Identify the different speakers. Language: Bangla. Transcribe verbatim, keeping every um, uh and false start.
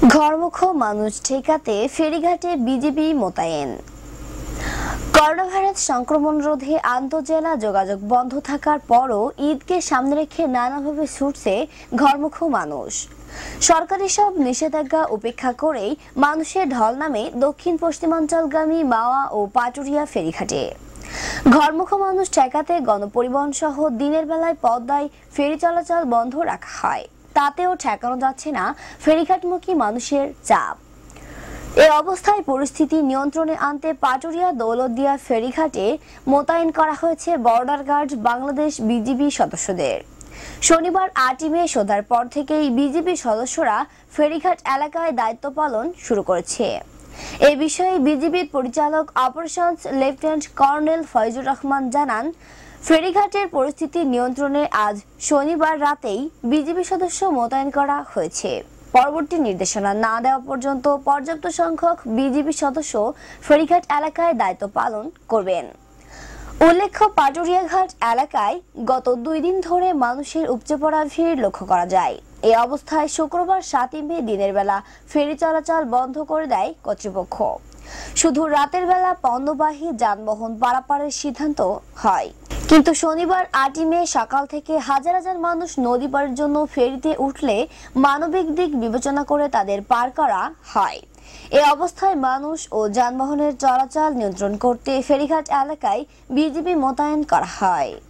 Speaker 1: ঘরমুখ মানুষ ঠেকাতে ফেরিঘাটে বিজিবি মোতায়েন। করোনা ভাইরাস সংক্রমণ রোধে আন্তঃজেলা যোগাযোগ বন্ধ থাকার পরও ঈদকে সামনে রেখে নানাভাবে ছুটছে ঘরমুখ মানুষ। সরকারি সব নিষেধাজ্ঞা উপেক্ষা করেই মানুষের ঢল নামে দক্ষিণ পশ্চিমাঞ্চলগামী মাওয়া ও পাটুরিয়া ফেরিঘাটে। ঘরমুখ মানুষ ঠেকাতে গণপরিবহন সহ দিনের বেলায় পদ্মায় ফেরি চলাচল বন্ধ রাখা হয়, তাতেও ঠেকানো যাচ্ছে না ফেরিঘাটমুখী মানুষের চাপ। এই অবস্থায় পরিস্থিতি নিয়ন্ত্রণে আনতে পাটুরিয়া দৌলতদিয়া ফেরিঘাটে মোতায়েন করা হয়েছে বর্ডার গার্ড বাংলাদেশ বিজিবি সদস্যদের। শনিবার আটই মে সন্ধ্যার পর থেকেই বিজিবি সদস্যরা ফেরিঘাট এলাকায় দায়িত্ব পালন শুরু করেছে। এ বিষয়ে বিজিবির পরিচালক operations lieutenant colonel Faizur Rahman জানান, ফেরিঘাটের পরিস্থিতি নিয়ন্ত্রণে আজ শনিবার রাতেই বিজিবি সদস্য মোতায়েন করা হয়েছে। পরবর্তী নির্দেশনা না দেওয়া পর্যন্ত পর্যাপ্ত সংখ্যক বিজিবি সদস্য ফেরিঘাট এলাকায় দায়িত্ব পালন করবেন। উল্লেখ্য, পাটুরিয়া ঘাট এলাকায় গত দুই দিন ধরে মানুষের উপচে পড়া ভিড় লক্ষ্য করা যায়। এই অবস্থায় শুক্রবার সাতই মে দিনের বেলা ফেরি চলাচল বন্ধ করে দেয় কর্তৃপক্ষ। শুধু রাতের বেলা পণ্যবাহী যানবাহন পারাপারের সিদ্ধান্ত হয়। কিন্তু শনিবার আটই মে সকাল থেকে হাজার হাজার মানুষ নদী পারের জন্য ফেরিতে উঠলে মানবিক দিক বিবেচনা করে তাদের পার করা হয়। এ অবস্থায় মানুষ ও যানবাহনের চলাচল নিয়ন্ত্রণ করতে ফেরিঘাট এলাকায় বিজিবি মোতায়েন করা হয়।